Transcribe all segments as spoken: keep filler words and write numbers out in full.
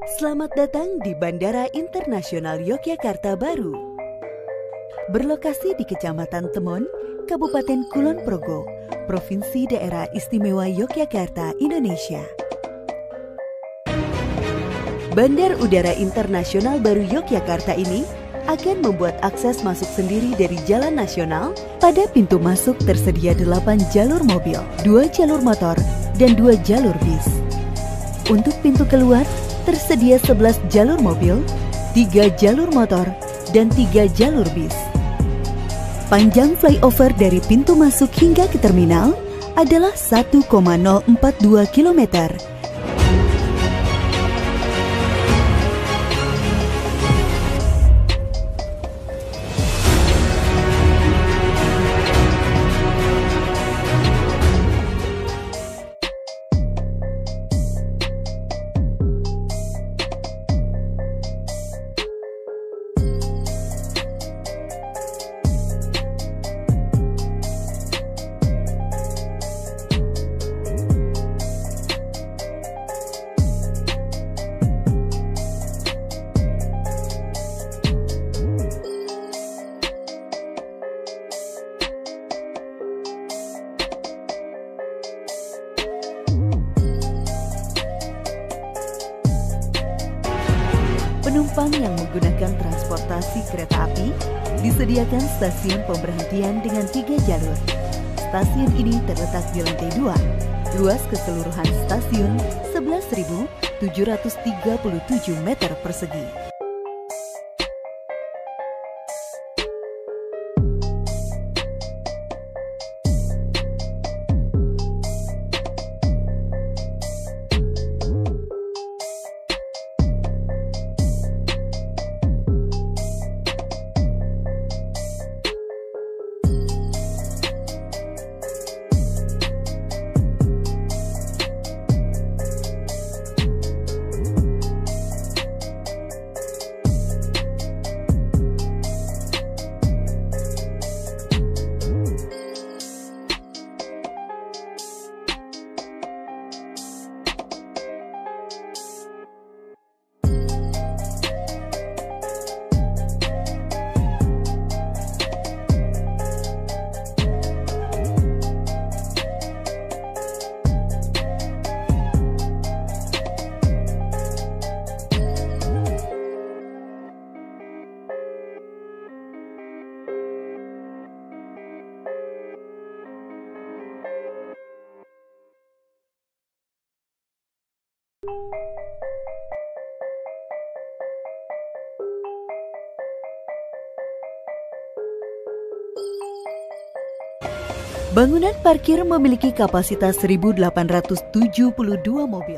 Selamat datang di Bandara Internasional Yogyakarta Baru. Berlokasi di Kecamatan Temon, Kabupaten Kulon Progo, Provinsi Daerah Istimewa Yogyakarta, Indonesia. Bandar Udara Internasional Baru Yogyakarta ini akan membuat akses masuk sendiri dari jalan nasional. Pada pintu masuk tersedia delapan jalur mobil, dua jalur motor, dan dua jalur bis. Untuk pintu keluar, tersedia sebelas jalur mobil, tiga jalur motor, dan tiga jalur bis. Panjang flyover dari pintu masuk hingga ke terminal adalah satu koma nol empat dua kilometer. Penumpang yang menggunakan transportasi kereta api disediakan stasiun pemberhentian dengan tiga jalur. Stasiun ini terletak di lantai dua. Luas keseluruhan stasiun sebelas ribu tujuh ratus tiga puluh tujuh meter persegi. Bangunan parkir memiliki kapasitas seribu delapan ratus tujuh puluh dua mobil.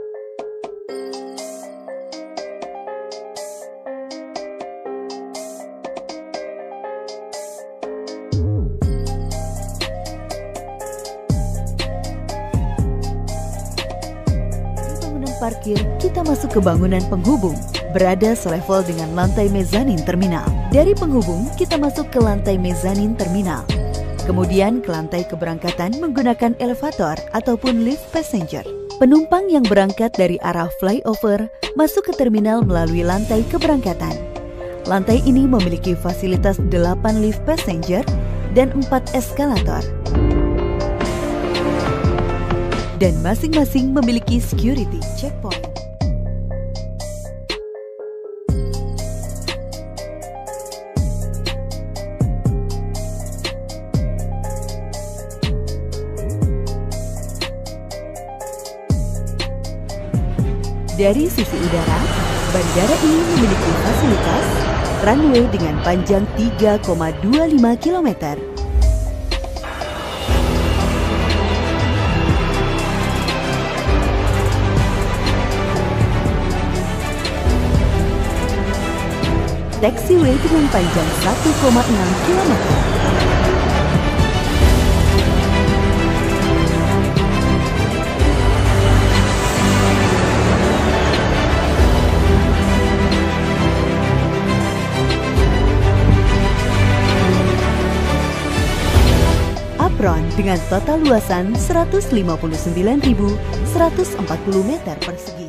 Parkir, kita masuk ke bangunan penghubung, berada selevel dengan lantai mezanin terminal. Dari penghubung, kita masuk ke lantai mezanin terminal. Kemudian ke lantai keberangkatan menggunakan elevator ataupun lift passenger. Penumpang yang berangkat dari arah flyover masuk ke terminal melalui lantai keberangkatan. Lantai ini memiliki fasilitas delapan lift passenger dan empat eskalator. Dan masing-masing memiliki security checkpoint. Dari sisi udara, bandara ini memiliki fasilitas runway dengan panjang tiga koma dua lima kilometer. Taxiway dengan panjang satu koma enam kilometer. Apron dengan total luasan seratus lima puluh sembilan ribu seratus empat puluh meter persegi.